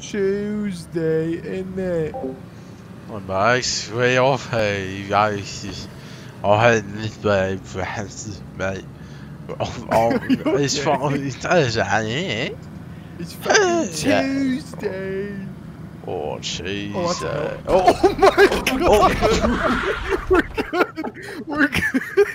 Tuesday, isn't it? Oh, nice. Way off, hey, guys. Oh, hey, nicht bei Francis, mate. Oh, it's fucking Thursday, It's fucking yeah. Tuesday. Oh, jeez. Oh, that's Oh, oh my god! oh. We're good. We're good.